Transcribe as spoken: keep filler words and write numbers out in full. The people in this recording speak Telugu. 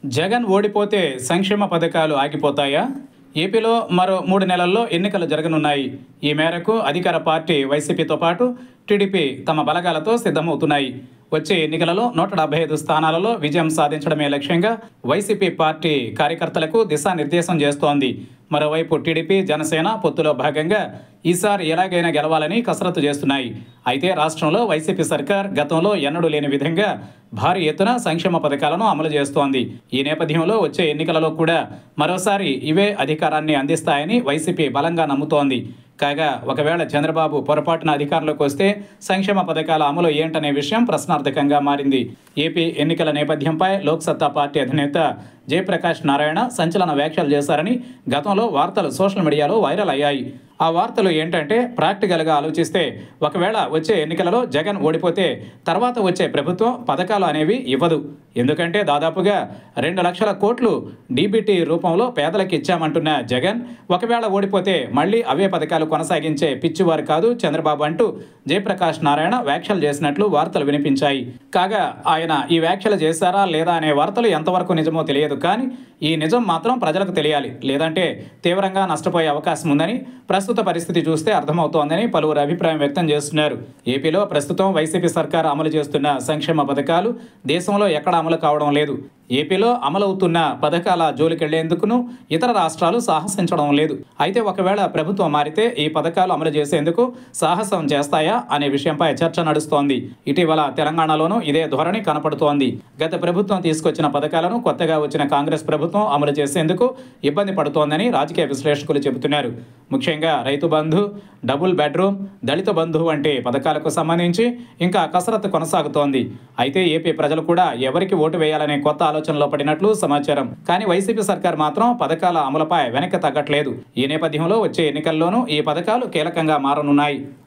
జగన్ ఓడిపోతే సంక్షేమ పథకాలు ఆగిపోతాయా? ఏపీలో మరో మూడు నెలల్లో ఎన్నికలు జరగనున్నాయి. ఈ మేరకు అధికార పార్టీ వైసీపీతో పాటు టీడీపీ తమ బలగాలతో సిద్ధమవుతున్నాయి. వచ్చే ఎన్నికలలో నూట డెబ్బై ఐదు స్థానాలలో విజయం సాధించడమే లక్ష్యంగా వైసీపీ పార్టీ కార్యకర్తలకు దిశానిర్దేశం చేస్తోంది. మరోవైపు టీడీపీ, జనసేన పొత్తులో భాగంగా ఈసారి ఎలాగైనా గెలవాలని కసరత్తు చేస్తున్నాయి. అయితే రాష్ట్రంలో వైసీపీ సర్కార్ గతంలో ఎన్నడూ లేని విధంగా భారీ ఎత్తున సంక్షేమ పథకాలను అమలు చేస్తోంది. ఈ నేపథ్యంలో వచ్చే ఎన్నికలలో కూడా మరోసారి ఇవే అధికారాన్ని అందిస్తాయని వైసీపీ బలంగా నమ్ముతోంది. కాగా ఒకవేళ చంద్రబాబు పొరపాటున అధికారంలోకి వస్తే సంక్షేమ పథకాల అమలు ఏంటనే విషయం ప్రశ్నార్థకంగా మారింది. ఏపీ ఎన్నికల నేపథ్యంపై లోక్సత్తా పార్టీ అధినేత జయప్రకాష్ నారాయణ సంచలన వ్యాఖ్యలు చేశారని గతంలో వార్తలు సోషల్ మీడియాలో వైరల్ అయ్యాయి. ఆ వార్తలు ఏంటంటే, ప్రాక్టికల్గా ఆలోచిస్తే ఒకవేళ వచ్చే ఎన్నికలలో జగన్ ఓడిపోతే తర్వాత వచ్చే ప్రభుత్వం పథకాలు అనేవి ఇవ్వదు. ఎందుకంటే దాదాపుగా రెండు లక్షల కోట్లు డీబీటీ రూపంలో పేదలకు ఇచ్చామంటున్న జగన్ ఒకవేళ ఓడిపోతే మళ్ళీ అవే పథకాలు కొనసాగించే పిచ్చివారు కాదు చంద్రబాబు అంటూ జయప్రకాష్ నారాయణ వ్యాఖ్యలు చేసినట్లు వార్తలు వినిపించాయి. కాగా ఆయన ఈ వ్యాఖ్యలు చేశారా లేదా అనే వార్తలు ఎంతవరకు నిజమో తెలియదు. కానీ ఈ నిజం మాత్రం ప్రజలకు తెలియాలి, లేదంటే తీవ్రంగా నష్టపోయే అవకాశం ఉందని ప్రస్తుత పరిస్థితి చూస్తే అర్థమవుతోందని పలువురు అభిప్రాయం వ్యక్తం చేస్తున్నారు. ఏపీలో ప్రస్తుతం వైసీపీ సర్కారు అమలు చేస్తున్న సంక్షేమ పథకాలు దేశంలో ఎక్కడ అమలు కావడం లేదు. ఏపీలో అమలవుతున్న పథకాల జోలికెళ్లేందుకును ఇతర రాష్ట్రాలు సాహసించడం లేదు. అయితే ఒకవేళ ప్రభుత్వం మారితే ఈ పథకాలు అమలు చేసేందుకు సాహసం చేస్తాయా అనే విషయంపై చర్చ నడుస్తోంది. ఇటీవల తెలంగాణలోనూ ఇదే ధోరణి కనపడుతోంది. గత ప్రభుత్వం తీసుకొచ్చిన పథకాలను కొత్తగా వచ్చిన కాంగ్రెస్ ప్రభుత్వం అమలు చేసేందుకు ఇబ్బంది పడుతోందని రాజకీయ విశ్లేషకులు చెబుతున్నారు. ముఖ్యంగా రైతు బంధు, డబుల్ బెడ్రూమ్, దళిత బంధు వంటి పథకాలకు సంబంధించి ఇంకా కసరత్తు కొనసాగుతోంది. అయితే ఏపీ ప్రజలు కూడా ఎవరికి ఓటు వేయాలనే కొత్త ఆలోచనలో పడినట్లు సమాచారం. కానీ వైసీపీ సర్కార్ మాత్రం పథకాల అమలుపై వెనక్కి తగ్గట్లేదు. ఈ నేపథ్యంలో వచ్చే ఎన్నికల్లోనూ ఈ పథకాలు కీలకంగా మారనున్నాయి.